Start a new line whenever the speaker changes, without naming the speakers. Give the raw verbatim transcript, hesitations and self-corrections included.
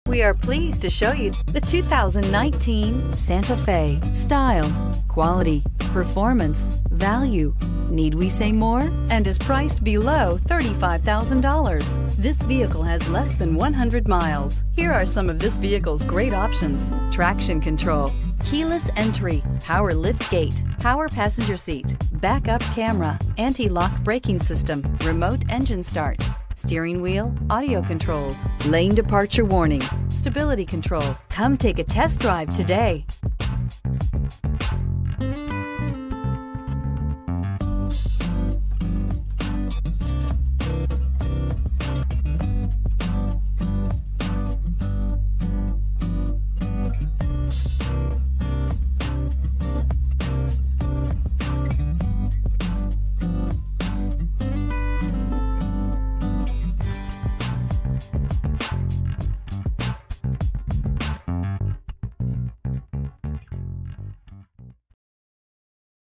We are pleased to show you the two thousand nineteen Santa Fe. Style, quality, performance, value. Need we say more? And is priced below thirty-five thousand dollars. This vehicle has less than one hundred miles. Here are some of this vehicle's great options: traction control, keyless entry, power lift gate, power passenger seat, backup camera, anti-lock braking system, remote engine start, steering wheel audio controls, lane departure warning, stability control. Come take a test drive today.